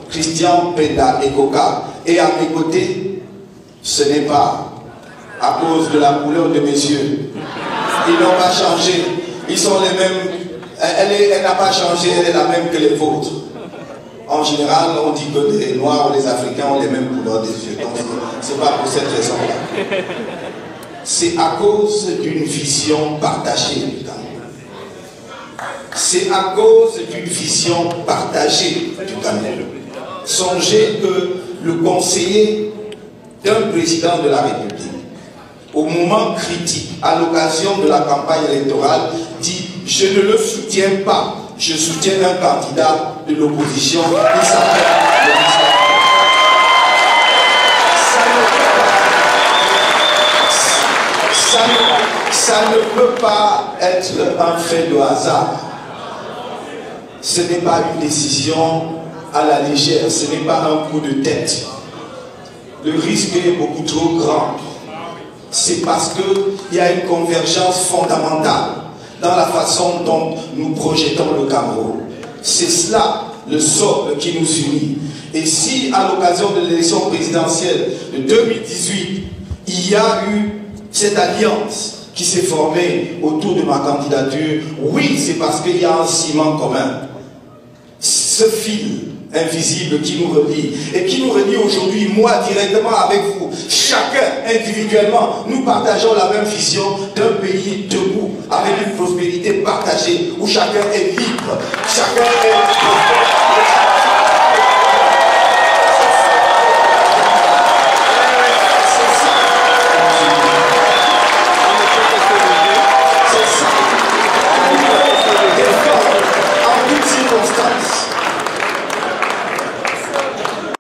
Christian Penda Ekoka. Et à mes côtés, ce n'est pas à cause de la couleur de mes yeux. Ils n'ont pas changé. Ils sont les mêmes. Elle n'a pas changé, elle est la même que les vôtres. En général, on dit que les Noirs ou les Africains ont les mêmes couleurs des yeux. Donc, ce n'est pas pour cette raison-là. C'est à cause d'une vision partagée du Cameroun. C'est à cause d'une vision partagée du Cameroun. Songez que le conseiller d'un président de la République, au moment critique, à l'occasion de la campagne électorale, dit « Je ne le soutiens pas, je soutiens un candidat de l'opposition qui s'appelle ça ne peut pas être un fait de hasard. Ce n'est pas une décision à la légère, ce n'est pas un coup de tête. Le risque est beaucoup trop grand. C'est parce qu'il y a une convergence fondamentale dans la façon dont nous projetons le Cameroun. C'est cela le socle qui nous unit. Et si à l'occasion de l'élection présidentielle de 2018, il y a eu cette alliance qui s'est formée autour de ma candidature, oui, c'est parce qu'il y a un ciment commun. Ce fil invisible qui nous relie et qui nous relie aujourd'hui, moi directement avec vous, chacun individuellement, nous partageons la même vision d'un pays debout avec une prospérité partagée où chacun est libre, chacun est